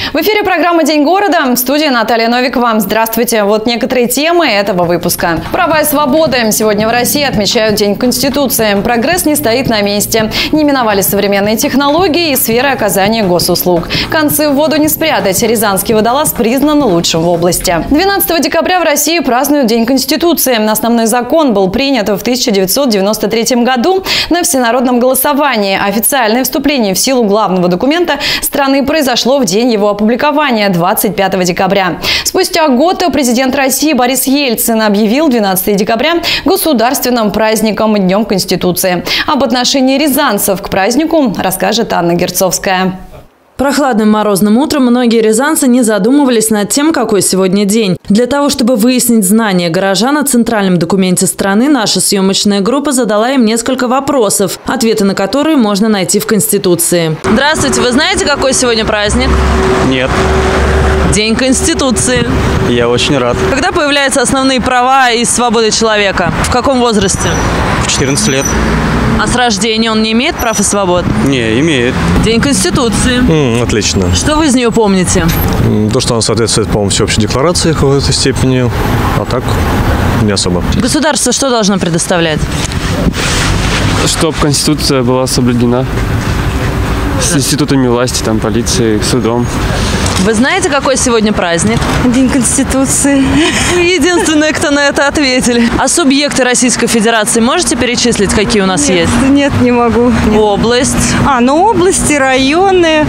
В эфире программа «День города». В студии Наталья Новикова. Здравствуйте. Вот некоторые темы этого выпуска. Права и свободы. Сегодня в России отмечают День Конституции. Прогресс не стоит на месте. Не миновали современные технологии и сферы оказания госуслуг. Концы в воду не спрятать. Рязанский водолаз признан лучшим в области. 12 декабря в России празднуют День Конституции. Основной закон был принят в 1993 году на всенародном голосовании. Официальное вступление в силу главного документа страны произошло в день его опубликования, 25 декабря. Спустя год президент России Борис Ельцин объявил 12 декабря государственным праздником, Днем Конституции. Об отношении рязанцев к празднику расскажет Анна Герцовская. Прохладным морозным утром многие рязанцы не задумывались над тем, какой сегодня день. Для того, чтобы выяснить знания горожан о центральном документе страны, наша съемочная группа задала им несколько вопросов, ответы на которые можно найти в Конституции. Здравствуйте, вы знаете, какой сегодня праздник? Нет. День Конституции. Я очень рад. Когда появляются основные права и свободы человека? В каком возрасте? В 14 лет. А с рождения он не имеет прав и свобод? Не, имеет. День Конституции. Отлично. Что вы из нее помните? То, что она соответствует, по-моему, всеобщей декларации в какой-то степени, а так не особо. Государство что должно предоставлять? Чтобы Конституция была соблюдена. С институтами власти, там, полицией, судом. Вы знаете, какой сегодня праздник? День Конституции. Вы единственные, кто на это ответили. А субъекты Российской Федерации можете перечислить, какие у нас есть? Нет, не могу. Область. Области, районы,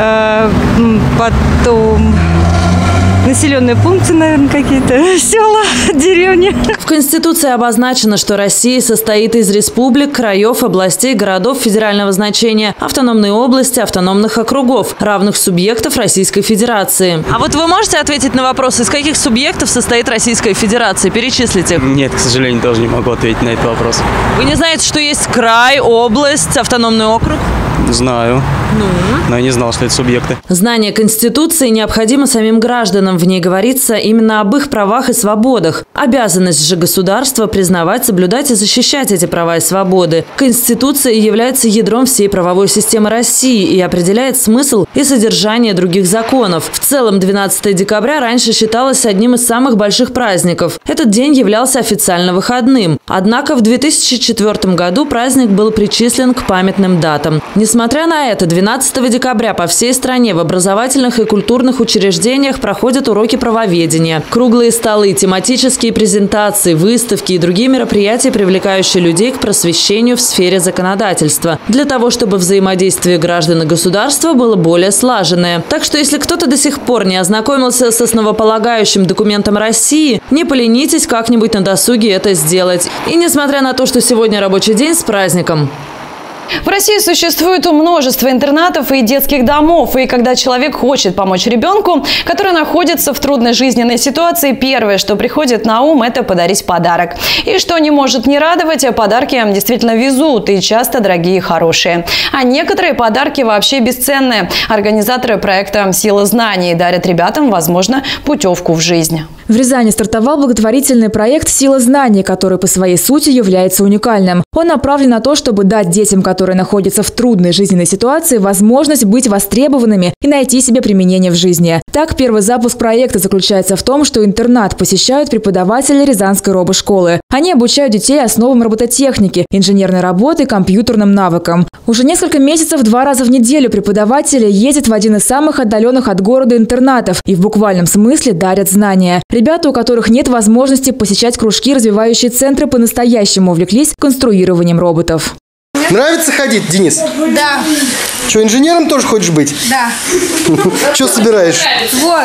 потом населенные пункты, наверное, какие-то, села, деревни. В Конституции обозначено, что Россия состоит из республик, краев, областей, городов федерального значения, автономной области, автономных округов, равных субъектов Российской Федерации. А вот вы можете ответить на вопрос, из каких субъектов состоит Российская Федерация? Перечислите. Нет, к сожалению, тоже не могу ответить на этот вопрос. Вы не знаете, что есть край, область, автономный округ? Знаю. Но я не знал, что это субъекты. Знание Конституции необходимо самим гражданам. В ней говорится именно об их правах и свободах. Обязанность же государства признавать, соблюдать и защищать эти права и свободы. Конституция является ядром всей правовой системы России и определяет смысл и содержание других законов. В целом, 12 декабря раньше считалось одним из самых больших праздников. Этот день являлся официально выходным. Однако в 2004 году праздник был причислен к памятным датам. Несмотря на это, 12 декабря по всей стране в образовательных и культурных учреждениях проходят уроки правоведения. Круглые столы, тематические презентации, выставки и другие мероприятия, привлекающие людей к просвещению в сфере законодательства. Для того, чтобы взаимодействие граждан и государства было более слаженное. Так что, если кто-то до сих пор не ознакомился с основополагающим документом России, не поленитесь как-нибудь на досуге это сделать. И несмотря на то, что сегодня рабочий день, с праздником! В России существует множество интернатов и детских домов. И когда человек хочет помочь ребенку, который находится в трудной жизненной ситуации, первое, что приходит на ум, это подарить подарок. И что не может не радовать, подарки действительно везут и часто дорогие и хорошие. А некоторые подарки вообще бесценные. Организаторы проекта «Сила знаний» дарят ребятам, возможно, путевку в жизнь. В Рязани стартовал благотворительный проект «Сила знаний», который по своей сути является уникальным. Он направлен на то, чтобы дать детям, которые находятся в трудной жизненной ситуации, возможность быть востребованными и найти себе применение в жизни. Так, первый запуск проекта заключается в том, что интернат посещают преподаватели Рязанской робошколы. Они обучают детей основам робототехники, инженерной работы и компьютерным навыкам. Уже несколько месяцев 2 раза в неделю преподаватели ездят в один из самых отдаленных от города интернатов и в буквальном смысле дарят знания. Ребята, у которых нет возможности посещать кружки, развивающие центры, по-настоящему увлеклись конструированием роботов. Нравится ходить, Денис? Да. Что, инженером тоже хочешь быть? Да. Что собираешь? Вот.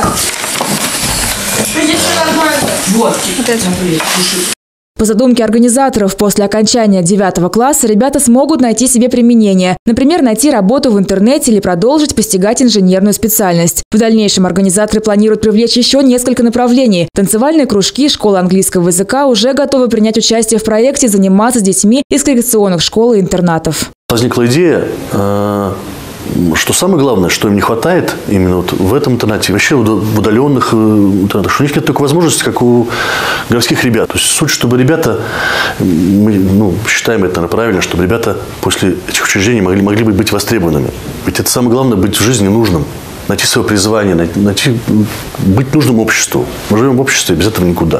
Вот это. По задумке организаторов, после окончания 9 класса ребята смогут найти себе применение. Например, найти работу в интернете или продолжить постигать инженерную специальность. В дальнейшем организаторы планируют привлечь еще несколько направлений. Танцевальные кружки, школа английского языка уже готовы принять участие в проекте, заниматься с детьми из коррекционных школ и интернатов. Возникла идея, что самое главное, что им не хватает именно вот в этом интернате, вообще в удаленных интернатах, что у них нет такой возможности, как у городских ребят. То есть суть, чтобы ребята, мы считаем это правильно, чтобы ребята после этих учреждений могли быть востребованными. Ведь это самое главное, быть в жизни нужным. найти свое призвание, быть нужным обществу. Мы живем в обществе, без этого никуда.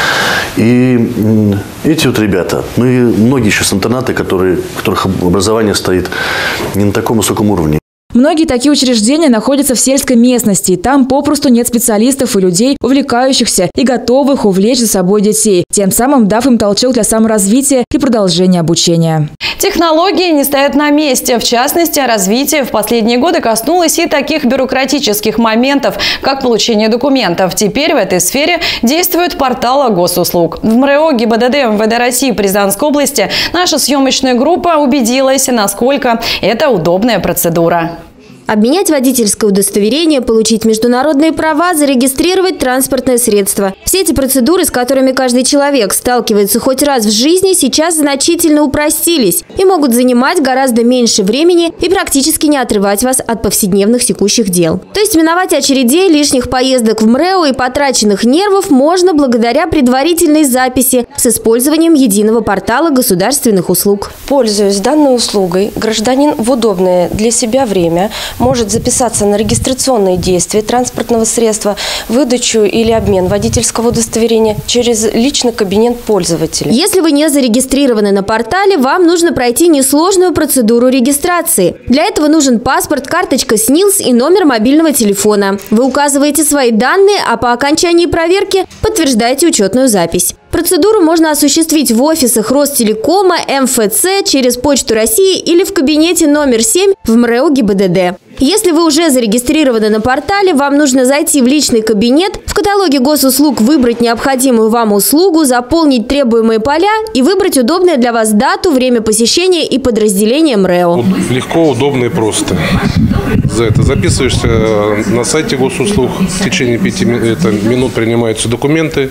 И эти вот ребята, ну и многие сейчас интернаты, у которых образование стоит не на таком высоком уровне. Многие такие учреждения находятся в сельской местности. Там попросту нет специалистов и людей, увлекающихся и готовых увлечь за собой детей, тем самым дав им толчок для саморазвития и продолжения обучения. Технологии не стоят на месте. В частности, развитие в последние годы коснулось и таких бюрократических моментов, как получение документов. Теперь в этой сфере действует портал госуслуг. В МРЭО ГИБДД МВД России по Рязанской области наша съемочная группа убедилась, насколько это удобная процедура. Обменять водительское удостоверение, получить международные права, зарегистрировать транспортное средство. Все эти процедуры, с которыми каждый человек сталкивается хоть раз в жизни, сейчас значительно упростились и могут занимать гораздо меньше времени и практически не отрывать вас от повседневных текущих дел. То есть миновать очередей, лишних поездок в МРЭО и потраченных нервов можно благодаря предварительной записи с использованием единого портала государственных услуг. Пользуясь данной услугой, гражданин в удобное для себя время может записаться на регистрационные действия транспортного средства, выдачу или обмен водительского удостоверения через личный кабинет пользователя. Если вы не зарегистрированы на портале, вам нужно пройти несложную процедуру регистрации. Для этого нужен паспорт, карточка СНИЛС и номер мобильного телефона. Вы указываете свои данные, а по окончании проверки подтверждаете учетную запись. Процедуру можно осуществить в офисах Ростелекома, МФЦ, через Почту России или в кабинете номер 7 в МРЭО ГИБДД. Если вы уже зарегистрированы на портале, вам нужно зайти в личный кабинет, в каталоге госуслуг выбрать необходимую вам услугу, заполнить требуемые поля и выбрать удобное для вас дату, время посещения и подразделение МРЭО. Легко, удобно и просто. За это записываешься на сайте госуслуг, в течение 5 минут принимаются документы.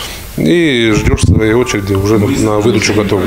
И ждешь своей очереди уже на выдачу готовых.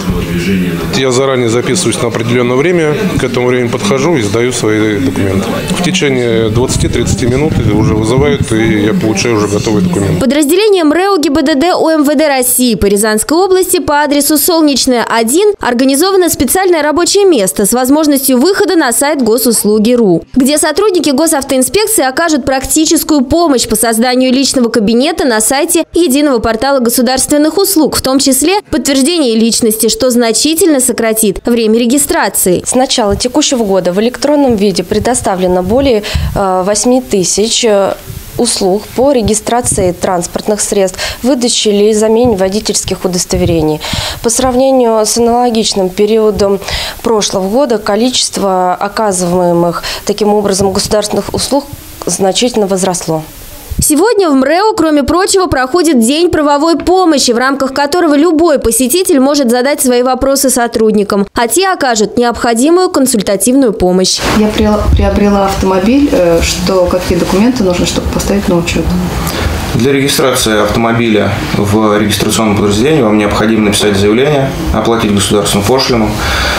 Я заранее записываюсь на определенное время, к этому времени подхожу и сдаю свои документы. В течение 20-30 минут уже вызывают, и я получаю уже готовые документы. Подразделение МРЭО ГИБДД УМВД России по Рязанской области по адресу Солнечная, 1 организовано специальное рабочее место с возможностью выхода на сайт госуслуги.ру, где сотрудники госавтоинспекции окажут практическую помощь по созданию личного кабинета на сайте единого портала государственных услуг, в том числе подтверждение личности, что значительно сократит время регистрации. С начала текущего года в электронном виде предоставлено более 8 тысяч услуг по регистрации транспортных средств, выдаче или замене водительских удостоверений. По сравнению с аналогичным периодом прошлого года количество оказываемых таким образом государственных услуг значительно возросло. Сегодня в МРЭО, кроме прочего, проходит День правовой помощи, в рамках которого любой посетитель может задать свои вопросы сотрудникам, а те окажут необходимую консультативную помощь. Я приобрела автомобиль. Какие документы нужно, чтобы поставить на учет? Для регистрации автомобиля в регистрационном подразделении вам необходимо написать заявление, оплатить государственную пошлину,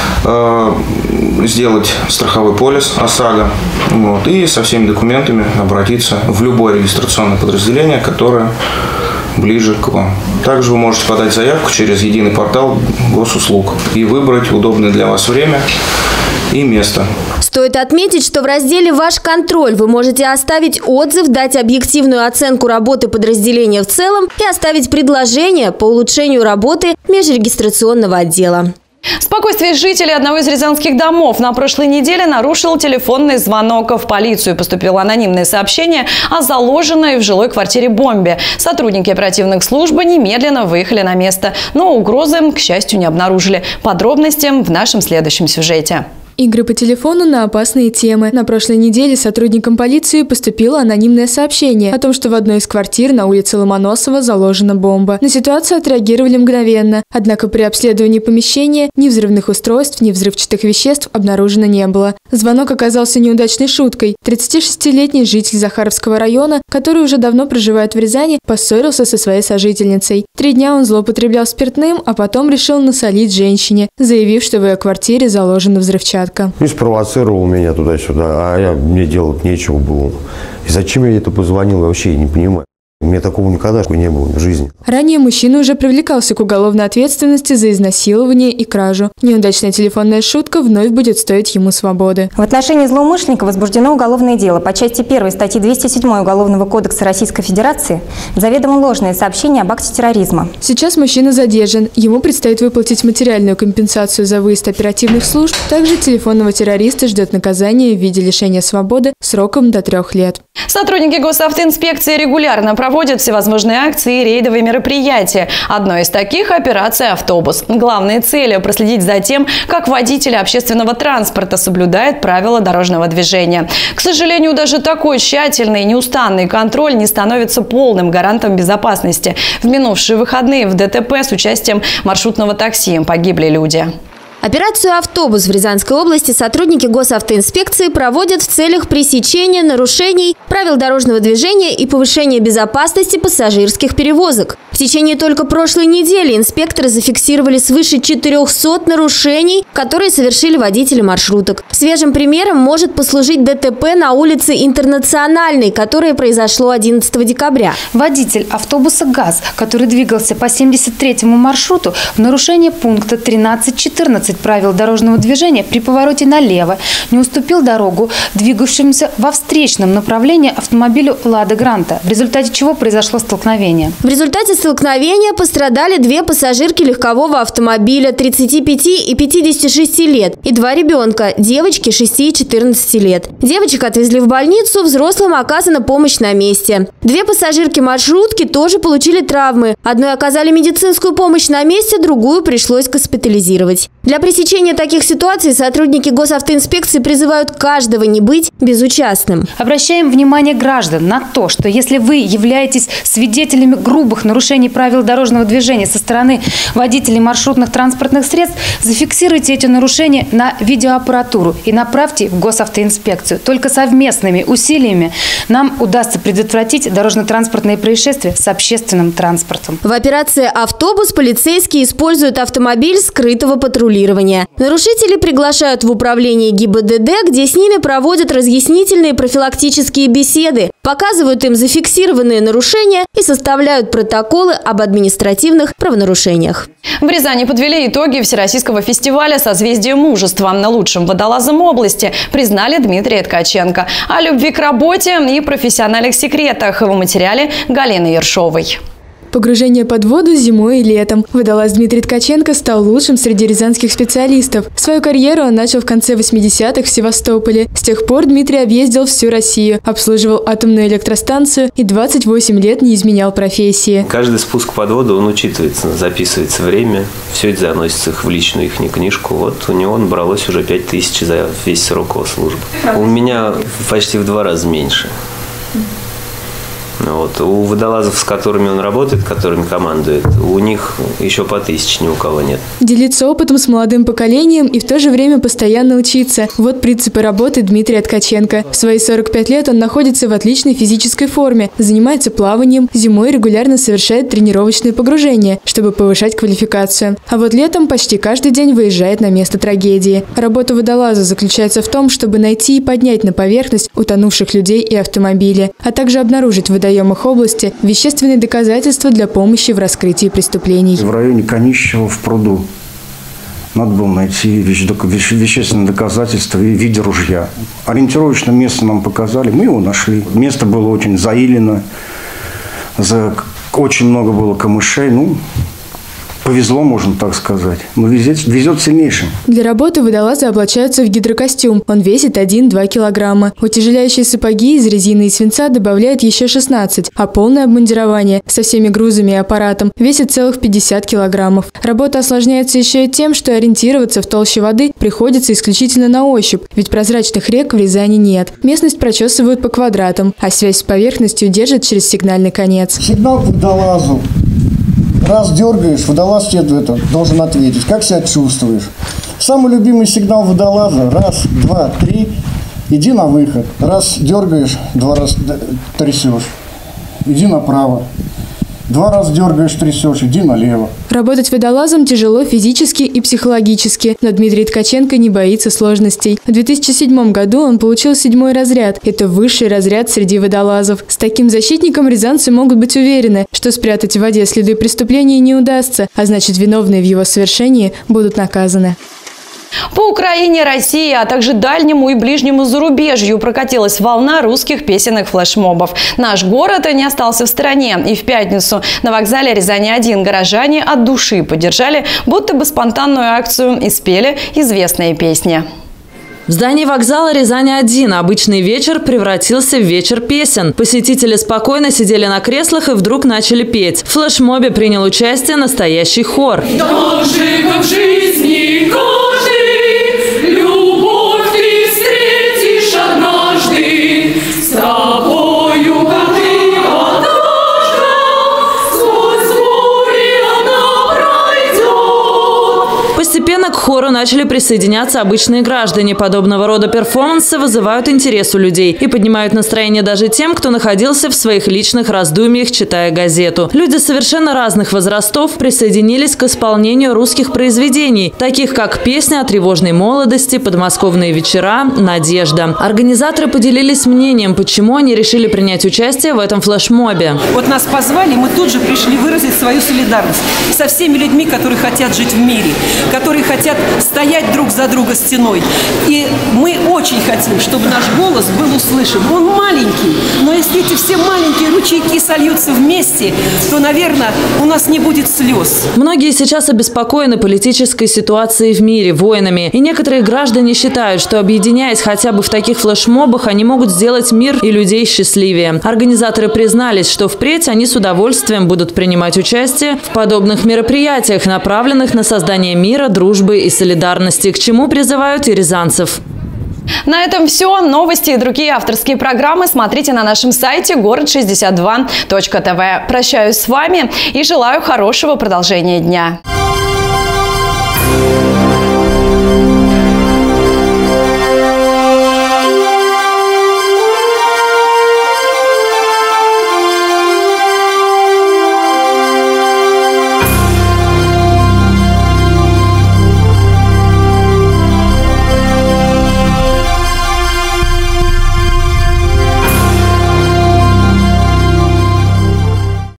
сделать страховой полис ОСАГО и со всеми документами обратиться в любое регистрационное подразделение, которое ближе к вам. Также вы можете подать заявку через единый портал госуслуг и выбрать удобное для вас время и место. Стоит отметить, что в разделе «Ваш контроль» вы можете оставить отзыв, дать объективную оценку работы подразделения в целом и оставить предложение по улучшению работы межрегистрационного отдела. Спокойствие жителей одного из рязанских домов на прошлой неделе нарушил телефонный звонок. В полицию поступило анонимное сообщение о заложенной в жилой квартире бомбе. Сотрудники оперативных служб немедленно выехали на место, но угрозы, к счастью, не обнаружили. Подробности в нашем следующем сюжете. Игры по телефону на опасные темы. На прошлой неделе сотрудникам полиции поступило анонимное сообщение о том, что в одной из квартир на улице Ломоносова заложена бомба. На ситуацию отреагировали мгновенно. Однако при обследовании помещения ни взрывных устройств, ни взрывчатых веществ обнаружено не было. Звонок оказался неудачной шуткой. 36-летний житель Захаровского района, который уже давно проживает в Рязани, поссорился со своей сожительницей. 3 дня он злоупотреблял спиртным, а потом решил насолить женщине, заявив, что в ее квартире заложена взрывчатка. И спровоцировал меня туда-сюда, мне делать нечего было. И зачем я это позвонил, я вообще не понимаю. У меня такого никогда не было в жизни. Ранее мужчина уже привлекался к уголовной ответственности за изнасилование и кражу. Неудачная телефонная шутка вновь будет стоить ему свободы. В отношении злоумышленника возбуждено уголовное дело по части 1 статьи 207 Уголовного кодекса Российской Федерации заведомо ложное сообщение об акте терроризма. Сейчас мужчина задержан. Ему предстоит выплатить материальную компенсацию за выезд оперативных служб. Также телефонного террориста ждет наказание в виде лишения свободы сроком до 3 лет. Сотрудники госавтоинспекции регулярно проводят всевозможные акции и рейдовые мероприятия. Одной из таких – операция «Автобус». Главной целью – проследить за тем, как водители общественного транспорта соблюдают правила дорожного движения. К сожалению, даже такой тщательный и неустанный контроль не становится полным гарантом безопасности. В минувшие выходные в ДТП с участием маршрутного такси погибли люди. Операцию «Автобус» в Рязанской области сотрудники госавтоинспекции проводят в целях пресечения нарушений правил дорожного движения и повышения безопасности пассажирских перевозок. В течение только прошлой недели инспекторы зафиксировали свыше 400 нарушений, которые совершили водители маршруток. Свежим примером может послужить ДТП на улице Интернациональной, которое произошло 11 декабря. Водитель автобуса «ГАЗ», который двигался по 73-му маршруту, в нарушение пункта 13.14 правил дорожного движения при повороте налево не уступил дорогу двигавшемуся во встречном направлении автомобилю «Лада Гранта», в результате чего произошло столкновение. В результате столкновения пострадали 2 пассажирки легкового автомобиля 35 и 56 лет и 2 ребенка – девочки 6 и 14 лет. Девочек отвезли в больницу, взрослым оказана помощь на месте. 2 пассажирки маршрутки тоже получили травмы. Одной оказали медицинскую помощь на месте, другую пришлось госпитализировать. Для пресечения таких ситуаций сотрудники госавтоинспекции призывают каждого не быть безучастным. Обращаем внимание граждан на то, что если вы являетесь свидетелями грубых нарушений правил дорожного движения со стороны водителей маршрутных транспортных средств, зафиксируйте эти нарушения на видеоаппаратуру и направьте в госавтоинспекцию. Только совместными усилиями нам удастся предотвратить дорожно-транспортные происшествия с общественным транспортом. В операции «Автобус» полицейские используют автомобиль скрытого патрулирования. Нарушители приглашают в управление ГИБДД, где с ними проводят разъяснительные профилактические беседы, показывают им зафиксированные нарушения и составляют протоколы об административных правонарушениях. В Рязани подвели итоги Всероссийского фестиваля «Созвездие мужества». Лучшим водолазом области признали Дмитрия Ткаченко. О любви к работе и профессиональных секретах в материале Галины Ершовой. Погружение под воду зимой и летом. Водолаз Дмитрий Ткаченко стал лучшим среди рязанских специалистов. Свою карьеру он начал в конце 80-х в Севастополе. С тех пор Дмитрий объездил всю Россию, обслуживал атомную электростанцию и 28 лет не изменял профессии. Каждый спуск под воду, он учитывается, записывается время. Все это заносится в личную их книжку. Вот у него набралось уже 5000 за весь срок его службы. У меня почти в 2 раза меньше. Вот. У водолазов, с которыми он работает, которыми командует, у них еще по 1000 ни у кого нет. Делиться опытом с молодым поколением и в то же время постоянно учиться. Вот принципы работы Дмитрия Ткаченко. В свои 45 лет он находится в отличной физической форме, занимается плаванием, зимой регулярно совершает тренировочные погружения, чтобы повышать квалификацию. А вот летом почти каждый день выезжает на место трагедии. Работа водолаза заключается в том, чтобы найти и поднять на поверхность утонувших людей и автомобили, а также обнаружить в водоемах области вещественные доказательства для помощи в раскрытии преступлений. В районе Конищева в пруду надо было найти вещественные доказательства в виде ружья. Ориентировочное место нам показали, мы его нашли. Место было очень заилено, очень много было камышей. Повезло, можно так сказать. Но везет сильнейшим. Для работы водолазы облачаются в гидрокостюм. Он весит 1-2 килограмма. Утяжеляющие сапоги из резины и свинца добавляют еще 16, а полное обмундирование со всеми грузами и аппаратом весит целых 50 килограммов. Работа осложняется еще и тем, что ориентироваться в толще воды приходится исключительно на ощупь, ведь прозрачных рек в Рязани нет. Местность прочесывают по квадратам, а связь с поверхностью держат через сигнальный конец. Сигнал к водолазу. Раз дергаешь, водолаз тебе должен ответить. Как себя чувствуешь? Самый любимый сигнал водолаза. 1, 2, 3. Иди на выход. Раз дергаешь, 2 раза трясешь. Иди направо. 2 раза дергаешь, трясешь, иди налево. Работать водолазом тяжело физически и психологически, но Дмитрий Ткаченко не боится сложностей. В 2007 году он получил 7-й разряд. Это высший разряд среди водолазов. С таким защитником рязанцы могут быть уверены, что спрятать в воде следы преступления не удастся, а значит, виновные в его совершении будут наказаны. По Украине, России, а также дальнему и ближнему зарубежью прокатилась волна русских песенных флешмобов. Наш город не остался в стороне. И в пятницу на вокзале Рязани-1 горожане от души поддержали будто бы спонтанную акцию и спели известные песни. В здании вокзала Рязани-1 обычный вечер превратился в вечер песен. Посетители спокойно сидели на креслах и вдруг начали петь. В флешмобе принял участие настоящий хор. В жизни каждый, любовь ты встретишь однажды, с тобою, как ты однажды, сквозь бури она пройдет. Постепенно к хору начали присоединяться обычные граждане. Подобного рода перформансы вызывают интерес у людей и поднимают настроение даже тем, кто находился в своих личных раздумьях, читая газету. Люди совершенно разных возрастов присоединились к исполнению русских произведений, таких как песня о тревожной молодости, подмосковные вечера, «Надежда». Организаторы поделились мнением, почему они решили принять участие в этом флешмобе. Вот нас позвали, мы тут же пришли выразить свою солидарность со всеми людьми, которые хотят жить в мире, которые хотят стоять друг за друга стеной. И мы очень хотим, чтобы наш голос был услышан. Он маленький, но если эти все маленькие ручейки сольются вместе, то, наверное, у нас не будет слез. Многие сейчас обеспокоены политической ситуацией в мире, войнами. И некоторые граждане считают, что, объединяясь хотя бы в таких флешмобах, они могут сделать мир и людей счастливее. Организаторы признались, что впредь они с удовольствием будут принимать участие в подобных мероприятиях, направленных на создание мира, дружбы и солидарности, к чему призывают и рязанцев. На этом все. Новости и другие авторские программы смотрите на нашем сайте город62.тв. Прощаюсь с вами и желаю хорошего продолжения дня.